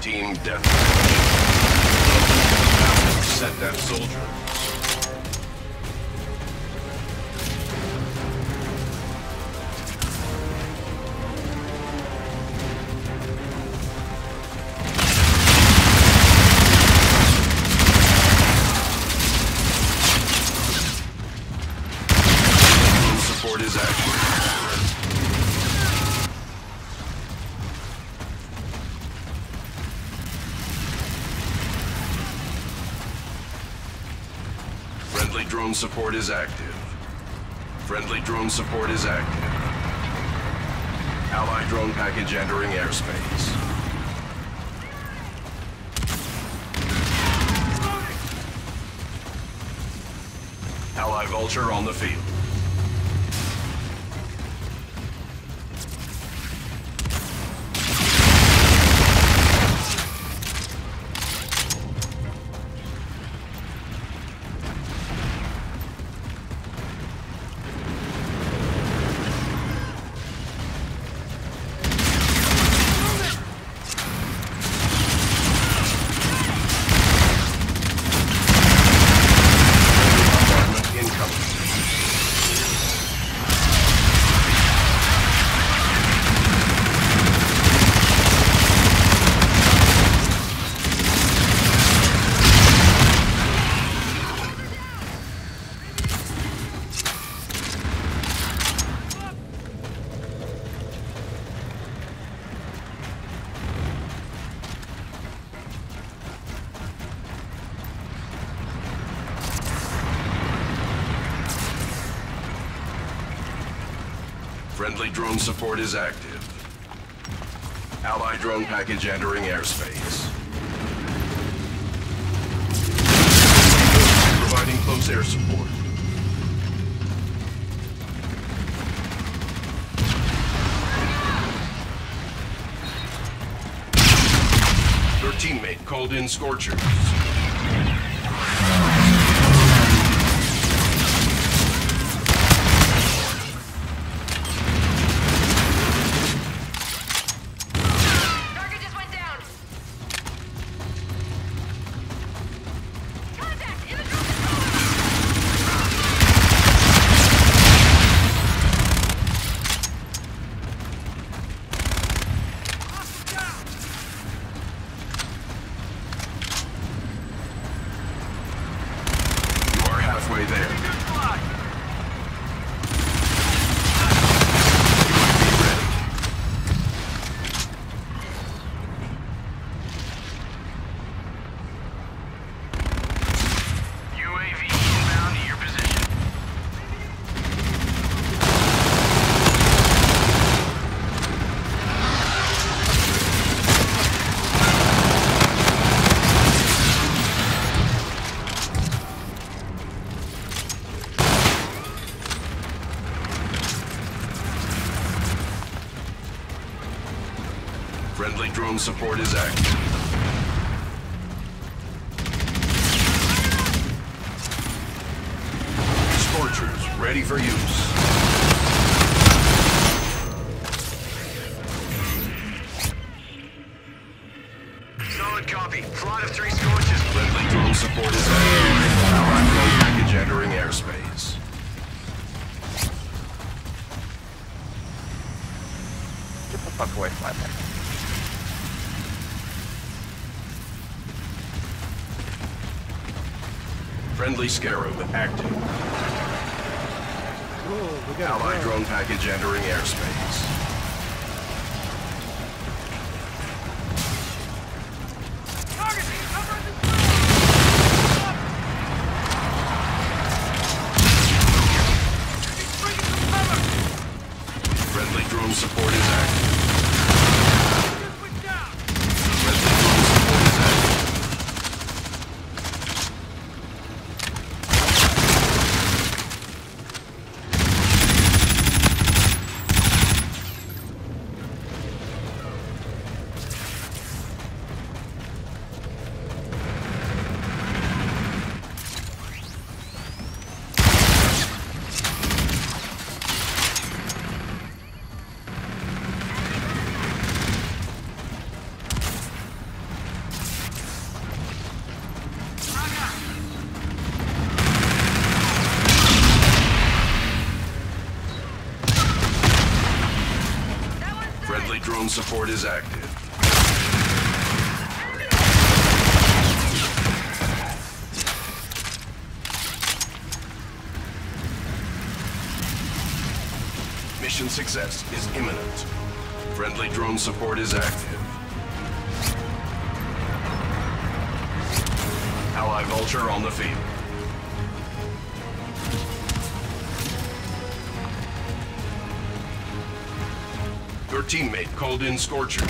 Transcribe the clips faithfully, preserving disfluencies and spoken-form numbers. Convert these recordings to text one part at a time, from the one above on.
Team deathmatch. Set that soldier. Support is active. Friendly drone support is active. Friendly drone support is active. Allied drone package entering airspace. Allied Vulture on the field. Friendly drone support is active. Allied drone package entering airspace. Providing close air support. Your teammate called in Scorchers. Halfway there. U A V inbound to your position. Friendly drone support is active. Scorchers ready for use. Solid copy. Flight of three Scorchers. Friendly drone support is active. Allied drone package entering airspace. Get the fuck away from my back. Friendly Scarab active. Whoa, we got Allied drone package entering airspace. Friendly drone support is active. Friendly drone support is active. Friendly drone support is active. Mission success is imminent. Friendly drone support is active. Ally Vulture on the field. Your teammate called in Scorchers.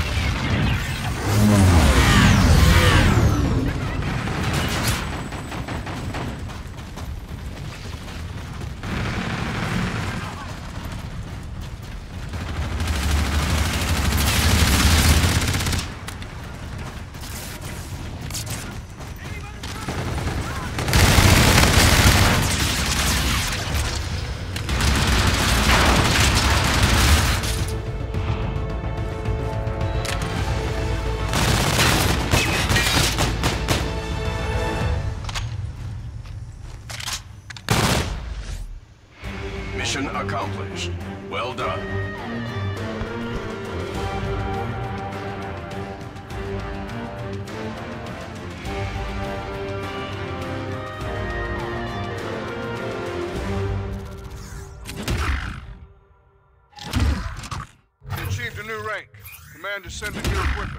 Mission accomplished. Well done. You achieved a new rank. Command is sending you equipment.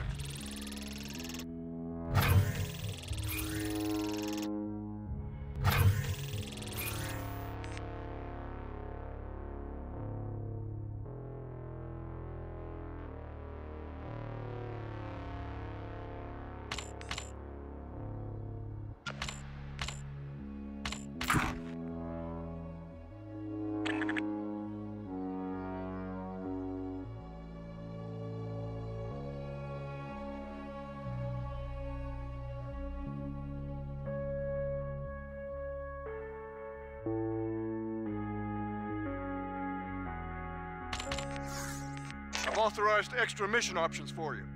I've authorized extra mission options for you.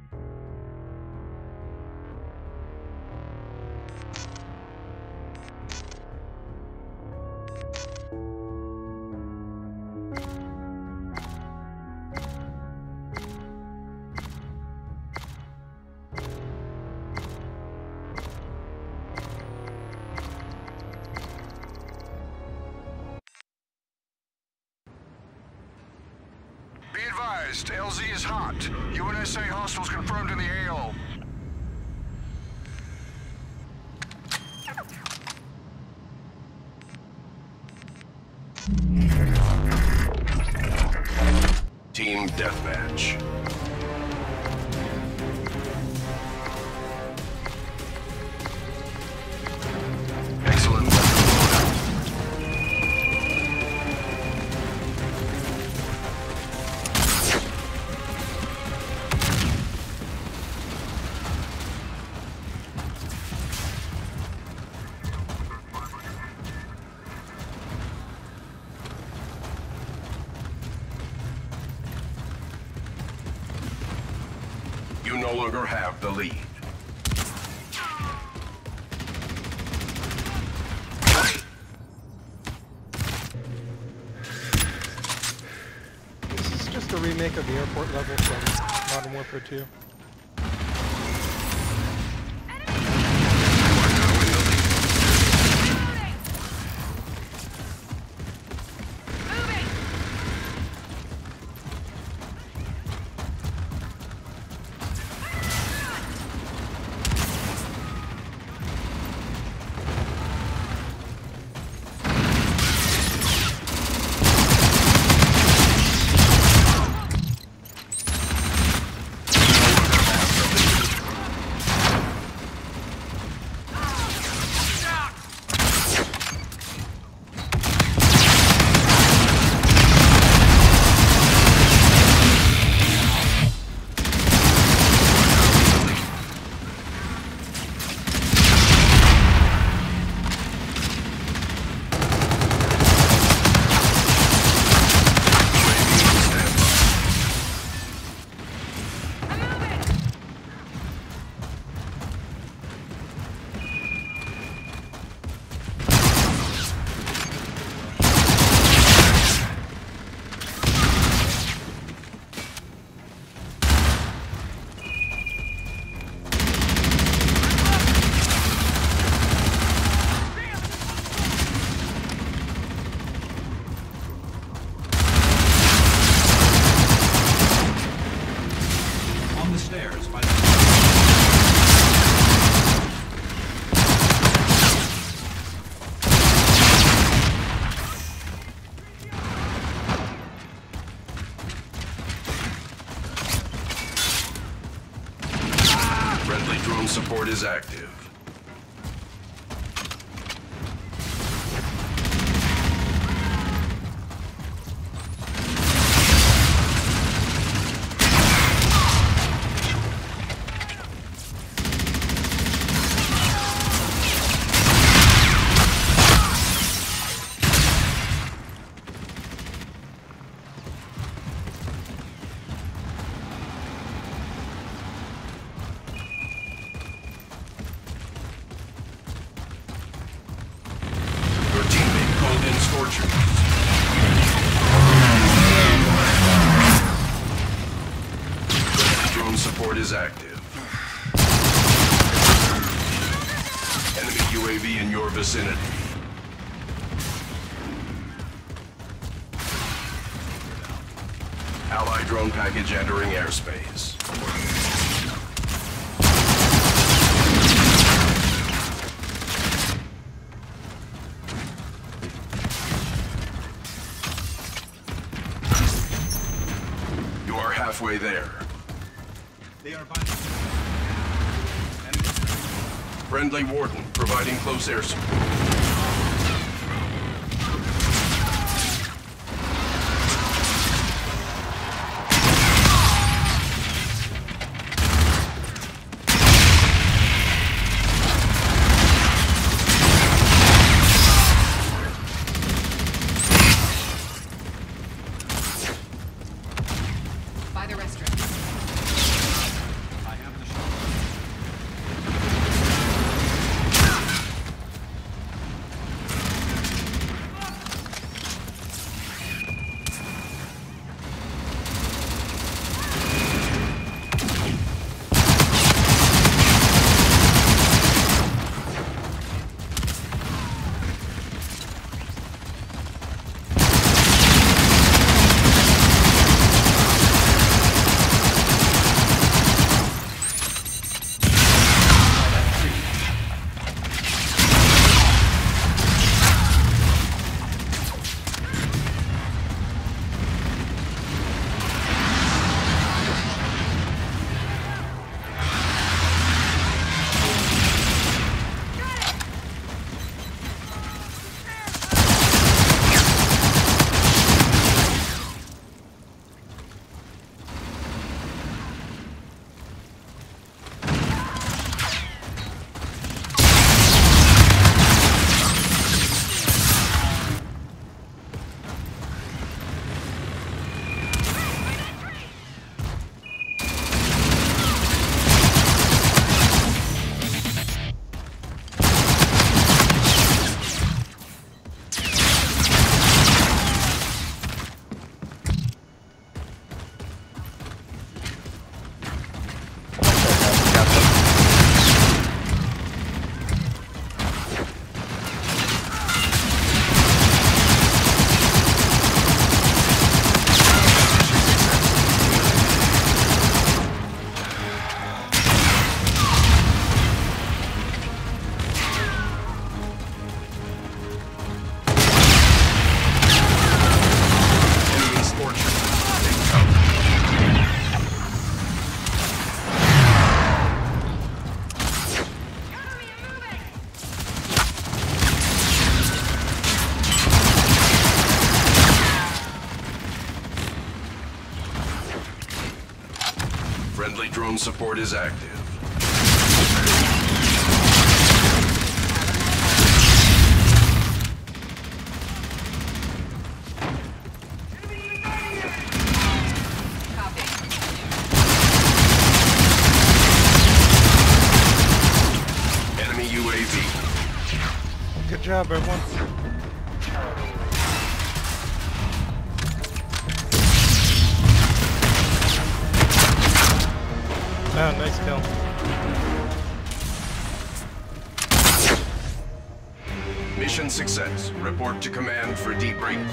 Be advised, L Z is hot. U N S A hostiles confirmed in the A O. Team Deathmatch. Excellent weapon loadout. You no longer have the lead. This is just a remake of the airport level from Modern Warfare two. theirs by the... Friendly drone support is active. Your teammate called in scorchers. Drone support is active. Enemy U A V in your vicinity. Allied drone package entering airspace. You are halfway there. They are by... Friendly Warden providing close air support. By the restaurant. I have the shot. Friendly drone support is active. Copy. Enemy U A V. Good job, everyone. Oh, nice kill. Mission success. Report to command for debrief.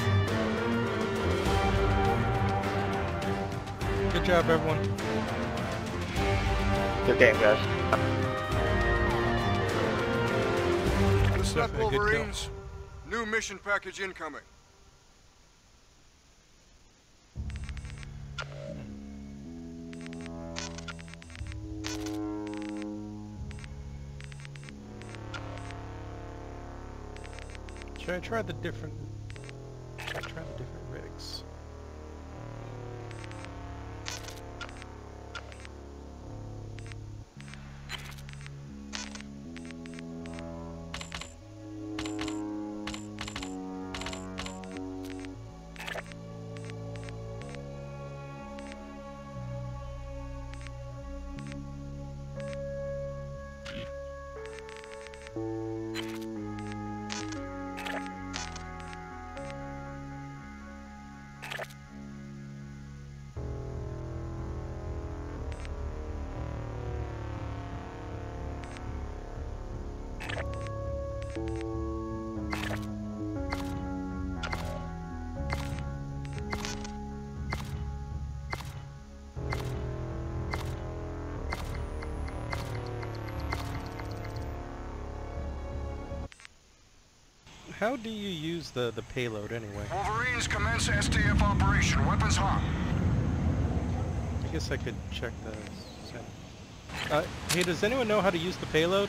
Good job, everyone. Good game, guys. Listen up, Definitely a good kill. Wolverines. New mission package incoming. Should I try the different... Should I try the different rigs? How do you use the, the payload anyway? Wolverines commence S T F operation. Weapons hot. I guess I could check the setting. Uh, hey, does anyone know how to use the payload?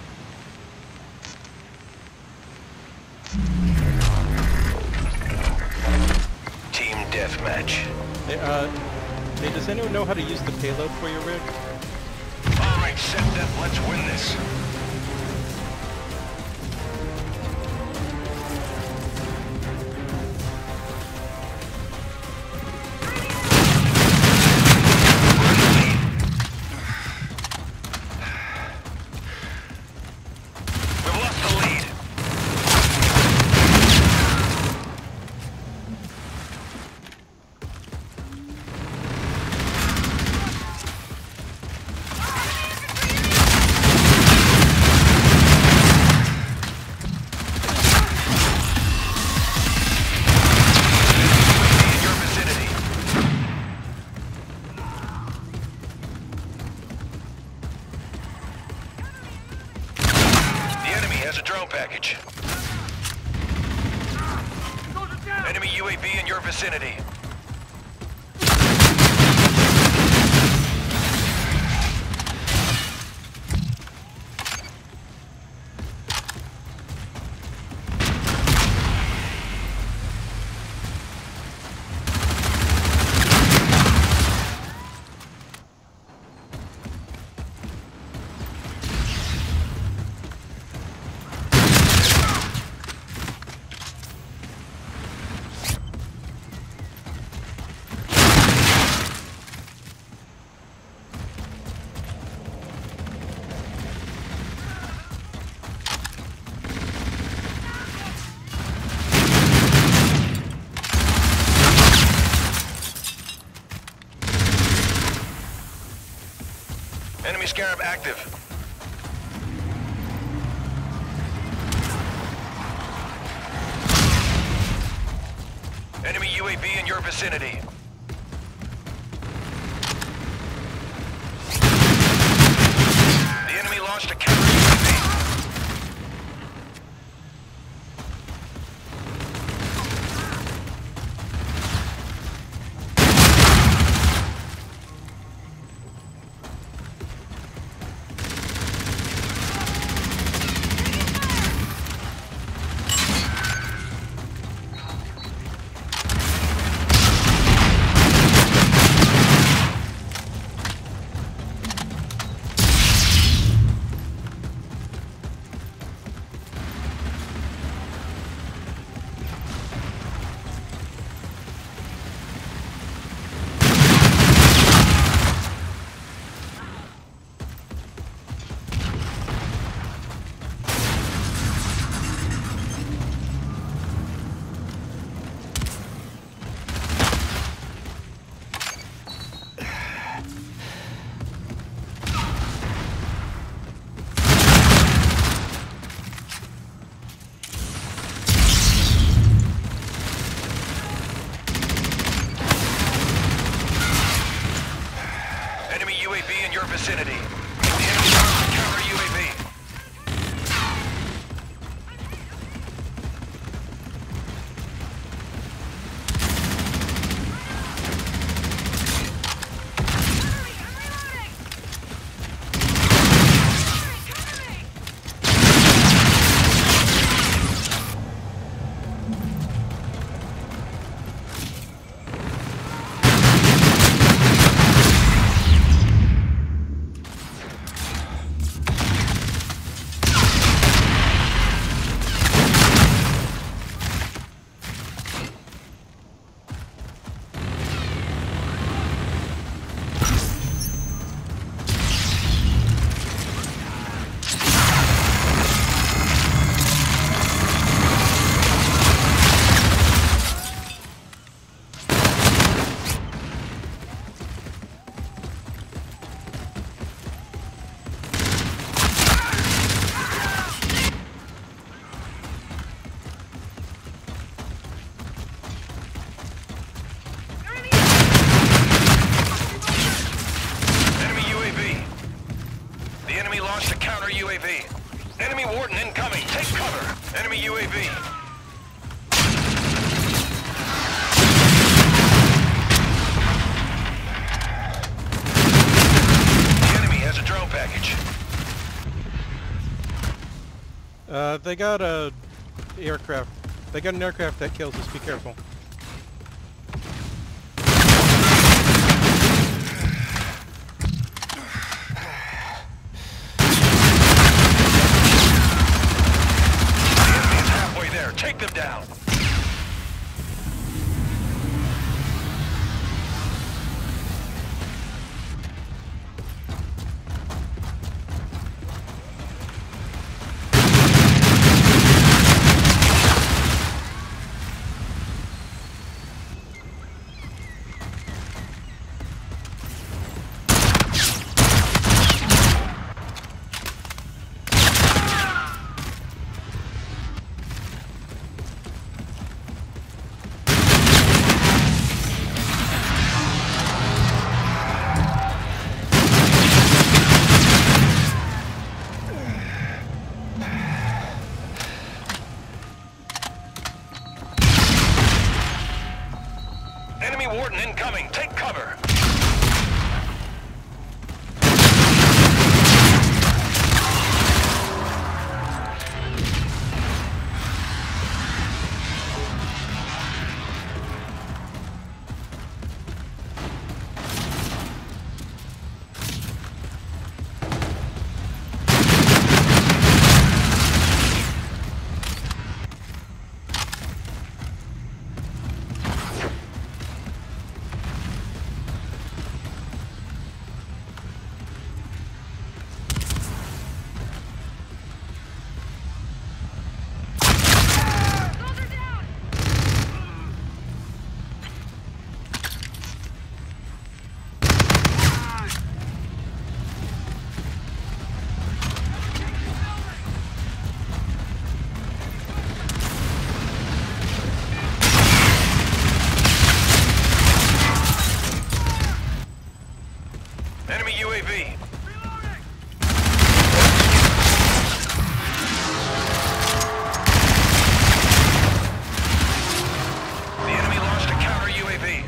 Team deathmatch. Hey, uh, hey, does anyone know how to use the payload for your rig? Alright, set that. Let's win this. Package. Enemy U A V in your vicinity. Enemy Scarab active. Enemy U A V in your vicinity. The enemy launched a counter U A V. Enemy U A V in your vicinity. U A V. Launched a counter U A V. Enemy Warden incoming. Take cover. Enemy U A V. The enemy has a drone package. Uh, they got a aircraft. They got an aircraft that kills us. Be careful. Take them down. Enemy Warden incoming. Take cover. Enemy U A V. The enemy launched a counter U A V.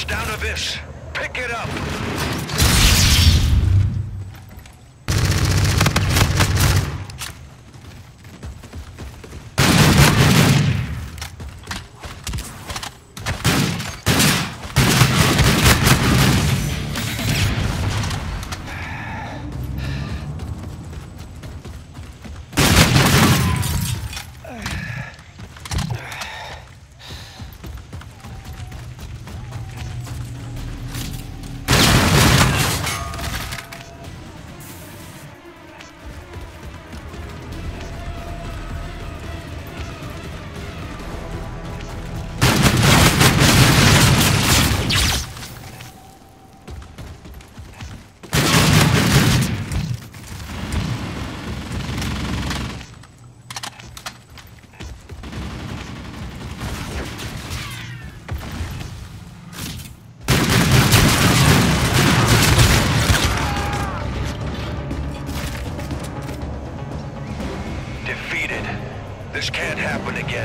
It's down to this. Pick it up. Defeated. This can't happen again.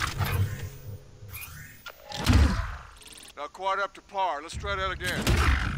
Not quite up to par. Let's try that again.